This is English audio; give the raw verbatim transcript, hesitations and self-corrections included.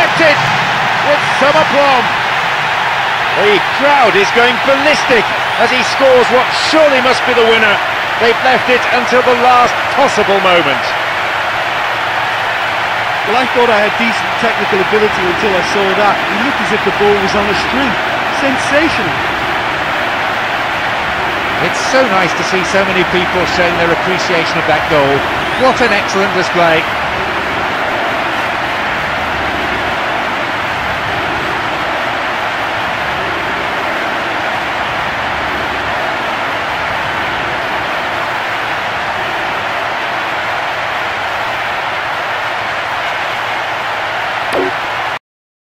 deflected with some aplomb. The crowd is going ballistic as he scores what surely must be the winner. They've left it until the last possible moment. Well, I thought I had decent technical ability until I saw that. It looked as if the ball was on a string. Sensational. It's so nice to see so many people showing their appreciation of that goal. What an excellent display.